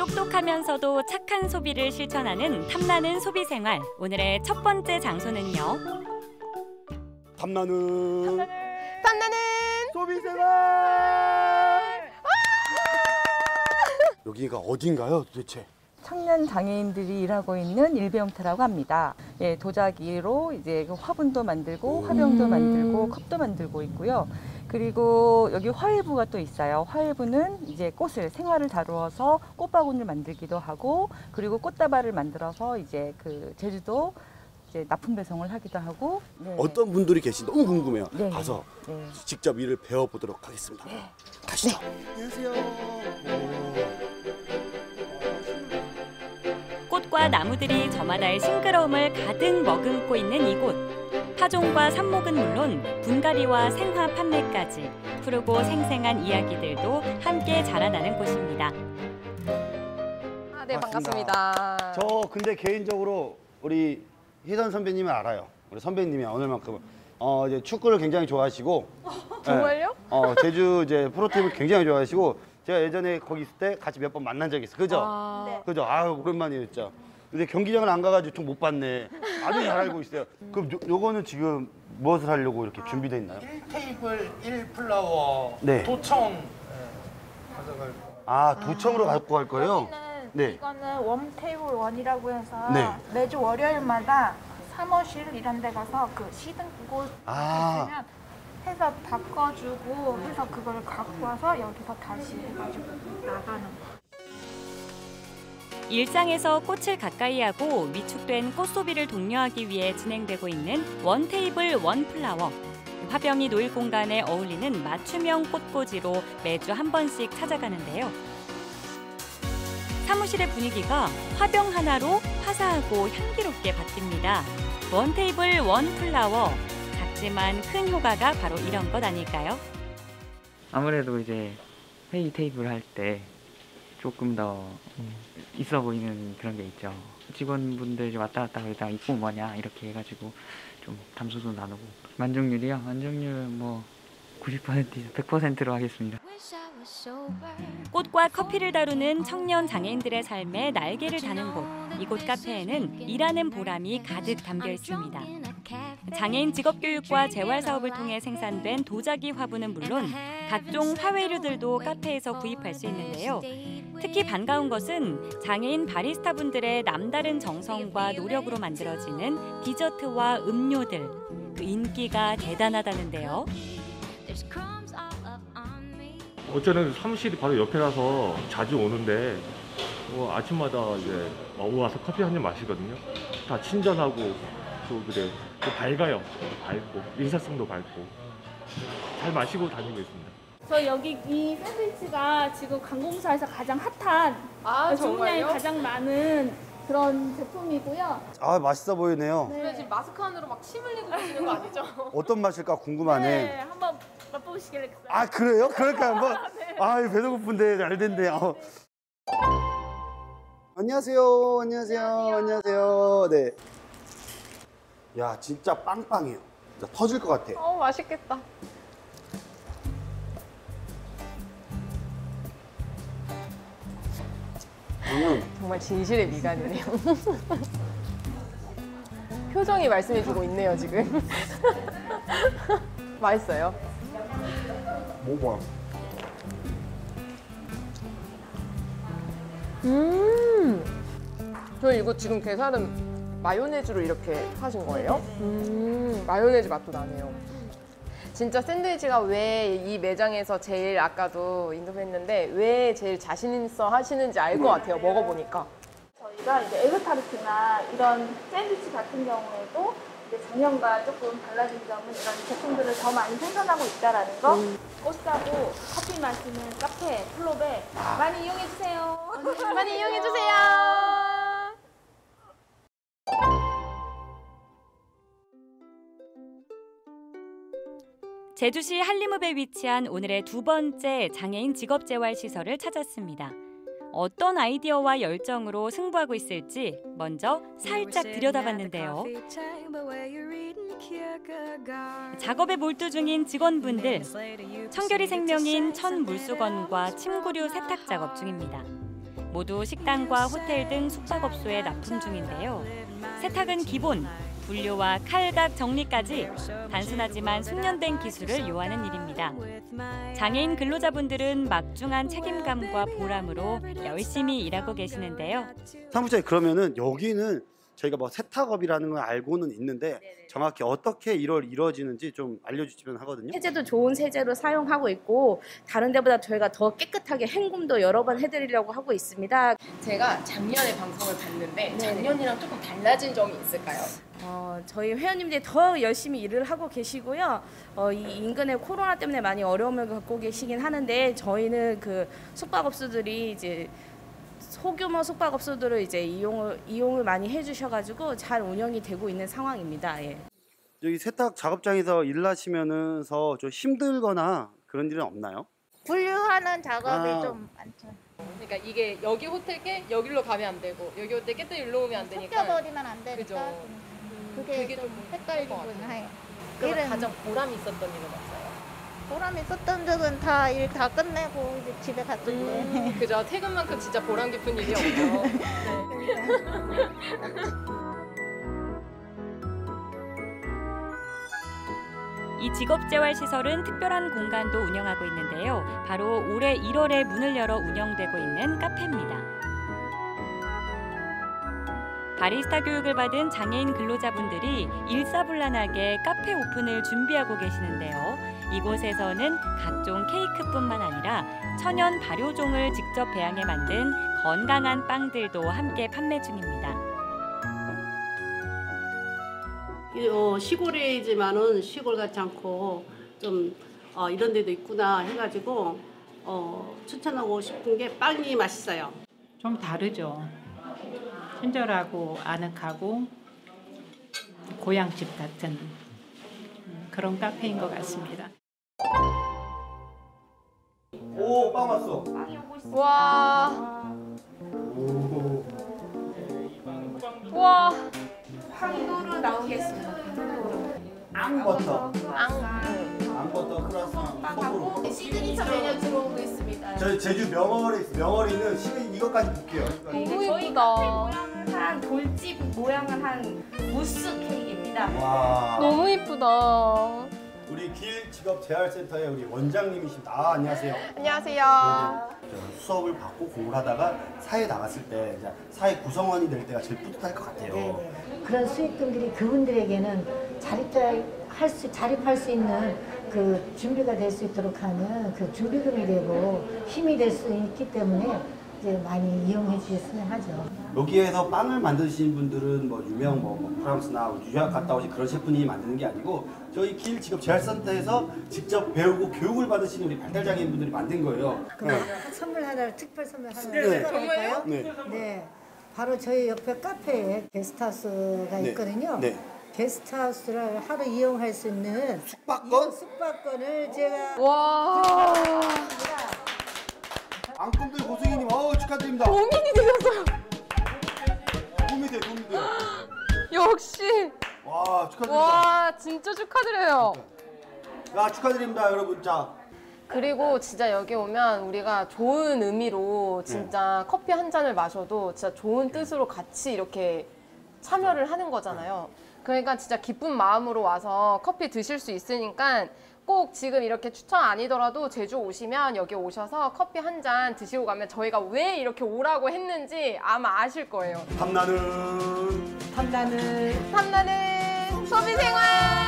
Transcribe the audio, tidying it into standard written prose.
똑똑하면서도 착한 소비를 실천하는 탐나는 소비 생활. 오늘의 첫 번째 장소는요. 탐나는 소비 생활. 여기가 어딘가요, 도대체? 청년 장애인들이 일하고 있는 일배용터라고 합니다. 예, 도자기로 이제 화분도 만들고 화병도 만들고 컵도 만들고 있고요. 그리고 여기 화훼부가 또 있어요. 화훼부는 이제 꽃을 생화를 다루어서 꽃바구니를 만들기도 하고, 그리고 꽃다발을 만들어서 이제 그 제주도 이제 납품 배송을 하기도 하고. 네. 어떤 분들이 계신지 너무 궁금해요. 네. 가서 네. 직접 일을 배워보도록 하겠습니다. 네. 가시죠. 안녕하세요. 꽃과 나무들이 저마다의 싱그러움을 가득 머금고 있는 이곳. 파종과 삽목은 물론 분갈이와 생화 판매까지 푸르고 생생한 이야기들도 함께 자라나는 곳입니다. 네, 반갑습니다. 저 근데 개인적으로 우리 희선 선배님을 알아요. 우리 선배님이 오늘만큼은 이제 축구를 굉장히 좋아하시고. 정말요? 네, 제주 이제 프로팀을 굉장히 좋아하시고, 제가 예전에 거기 있을 때 같이 몇 번 만난 적이 있어. 그죠? 네. 그죠? 아유, 오랜만이었죠. 근데 경기장을 안 가가지고 좀 못 봤네. 아주 잘 알고 있어요. 그럼 요거는 지금 무엇을 하려고 이렇게 준비돼 있나요? 1테이블, 1플라워, 네. 도청 가져갈 거. 아, 도청으로 갖고 갈 거예요? 여기는 네. 이거는 웜테이블 원이라고 해서 네. 매주 월요일마다 사무실 이런 데 가서 그 시든 곳 아. 있으면 해서 바꿔주고 해서 그걸 갖고 와서 여기서 다시 해가지고 나가는 거. 일상에서 꽃을 가까이 하고 위축된 꽃소비를 독려하기 위해 진행되고 있는 원테이블 원플라워. 화병이 놓일 공간에 어울리는 맞춤형 꽃꽂이로 매주 한 번씩 찾아가는데요. 사무실의 분위기가 화병 하나로 화사하고 향기롭게 바뀝니다. 원테이블 원플라워. 작지만 큰 효과가 바로 이런 것 아닐까요? 아무래도 이제 회의 테이블 할 때 조금 더 있어 보이는 그런 게 있죠. 직원분들 왔다 갔다 그러다가 이 꽃 뭐냐 이렇게 해가지고 좀 담소도 나누고. 만족률이요? 만족률 뭐 90%, 100%로 하겠습니다. 꽃과 커피를 다루는 청년 장애인들의 삶에 날개를 다는 곳. 이곳 카페에는 일하는 보람이 가득 담겨 있습니다. 장애인 직업교육과 재활사업을 통해 생산된 도자기 화분은 물론 각종 화훼류들도 카페에서 구입할 수 있는데요. 특히 반가운 것은 장애인 바리스타분들의 남다른 정성과 노력으로 만들어지는 디저트와 음료들. 그 인기가 대단하다는데요. 어제는 사무실이 바로 옆에라서 자주 오는데 아침마다 이제 와서 커피 한 잔 마시거든요. 다 친절하고 또 그래 또 밝아요. 밝고 인사성도 밝고 잘 마시고 다니고 있습니다. 저 여기 이 샌드위치가 지금 관공서에서 가장 핫한 주문량이 가장 많은 그런 제품이고요. 아, 맛있어 보이네요. 근데 지금 마스크 안으로 막 침 흘리고 계시는 거 아니죠? 어떤 맛일까 궁금하네. 네, 한번 맛보시겠어요? 아, 그래요? 그럴까 한번? 네. 아, 배도 고픈데 잘 됐네. 안녕하세요. 안녕하세요. 네. 야, 진짜 빵빵해요. 진짜 터질 것 같아. 맛있겠다. 정말 진실의 미간이네요. 표정이 말씀해주고 있네요, 지금. 맛있어요? 먹어봐. 저 이거 지금 게살은 마요네즈로 이렇게 하신 거예요? 마요네즈 맛도 나네요. 진짜 샌드위치가 왜 이 매장에서 제일 아까도 인터뷰했는데 왜 제일 자신 있어 하시는지 알 것 같아요, 먹어보니까. 저희가 이제 에그타르트나 이런 샌드위치 같은 경우에도 이제 작년과 조금 달라진 점은 이런 제품들을 더 많이 생산하고 있다라는 거. 꽃 사고 커피 마시는 카페, 플롭에 많이 이용해 주세요. 많이 이용해 주세요. 제주시 한림읍에 위치한 오늘의 두 번째 장애인 직업재활시설을 찾았습니다. 어떤 아이디어와 열정으로 승부하고 있을지 먼저 살짝 들여다봤는데요. 작업에 몰두 중인 직원분들, 청결이 생명인 천 물수건과 침구류 세탁 작업 중입니다. 모두 식당과 호텔 등 숙박업소에 납품 중인데요. 세탁은 기본, 분류와 칼각 정리까지 단순하지만 숙련된 기술을 요하는 일입니다. 장애인 근로자분들은 막중한 책임감과 보람으로 열심히 일하고 계시는데요. 사무장님, 그러면은 여기는 저희가 뭐 세탁업이라는 걸 알고는 있는데 정확히 어떻게 이루어지는지 좀 알려주시면 하거든요. 세제도 좋은 세제로 사용하고 있고 다른 데보다 저희가 더 깨끗하게 헹굼도 여러 번 해드리려고 하고 있습니다. 제가 작년에 방송을 봤는데 작년이랑 조금 달라진 점이 있을까요? 저희 회원님들이 더 열심히 일을 하고 계시고요. 이 인근에 코로나 때문에 많이 어려움을 겪고 계시긴 하는데 저희는 그 숙박업소들이 이제 소규모 숙박업소들을 이제 이용을 많이 해주셔가지고 잘 운영이 되고 있는 상황입니다. 예. 여기 세탁 작업장에서 일하시면서 좀 힘들거나 그런 일은 없나요? 분류하는 작업이 좀 많죠. 그러니까 이게 여기 호텔게 여기로 가면 안 되고 여기 호텔게 또 일로 오면 안 되니까. 섞여버리면 안 되니까 그죠. 그게 좀 헷갈리긴 해요. 그럼 가장 보람이 있었던 일은 없어요? 보람 있었던 적은 다 일 다 끝내고 이제 집에 갔던데. 그죠. 퇴근만큼 진짜 보람 깊은 일이 없죠. 이 직업재활시설은 특별한 공간도 운영하고 있는데요. 바로 올해 1월에 문을 열어 운영되고 있는 카페입니다. 바리스타 교육을 받은 장애인 근로자분들이 일사불란하게 카페 오픈을 준비하고 계시는데요. 이곳에서는 각종 케이크뿐만 아니라 천연 발효종을 직접 배양해 만든 건강한 빵들도 함께 판매 중입니다. 시골이지만은 시골 같지 않고 좀 이런 데도 있구나 해가지고 추천하고 싶은 게 빵이 맛있어요. 좀 다르죠. 친절하고 아늑하고 고향집 같은 그런 카페인 것 같습니다. 오, 빵 왔어. 와. 오. 와. 황도로 나오겠습니다. 앙버터. 앙버터 크라상 컵으로. 시그니처 메뉴 들어오고 있습니다. 저희 제주 명월에 있는 이것까지 볼게요. 저희 카페 모양을 한 돌집 모양을 한 무스 케이크입니다. 와. 너무 이쁘다. 우리 길 직업 재활센터의 우리 원장님이십니다. 안녕하세요. 안녕하세요. 수업을 받고 공부를 하다가 사회에 나갔을 때 이제 사회 구성원이 될 때가 제일 뿌듯할 것 같아요. 네네. 그런 수익금들이 그분들에게는 자립할 수 있는 그 준비가 될 수 있도록 하는 그 준비금이 되고 힘이 될 수 있기 때문에 이제 많이 이용해 주셨으면 하죠. 여기에서 빵을 만드시는 분들은 뭐 유명 프랑스나 유학 갔다 오신 그런 셰프님이 만드는 게 아니고 저희 길 직업 재활센터에서 직접 배우고 교육을 받으신 우리 발달장애인 분들이 만든 거예요. 그럼 선물 하나, 특별 선물 하나 정말요? 네. 네. 바로 저희 옆에 카페에 게스트하우스가 있거든요. 네. 게스트하우스를 하루 이용할 수 있는 숙박권을 제가 와. 앙꿈들 고승희님 축하드립니다. 고민이 되셨어요. 도움이 돼요. 역시. 와, 축하드립니다. 와, 진짜 축하드려요. 야, 축하드립니다, 여러분. 자. 그리고 진짜 여기 오면 우리가 좋은 의미로 진짜 커피 한 잔을 마셔도 진짜 좋은 뜻으로 같이 이렇게 참여를 하는 거잖아요. 그러니까 진짜 기쁜 마음으로 와서 커피 드실 수 있으니까 꼭 지금 이렇게 추천 아니더라도 제주 오시면 여기 오셔서 커피 한 잔 드시고 가면 저희가 왜 이렇게 오라고 했는지 아마 아실 거예요. 탐나는 소비생활!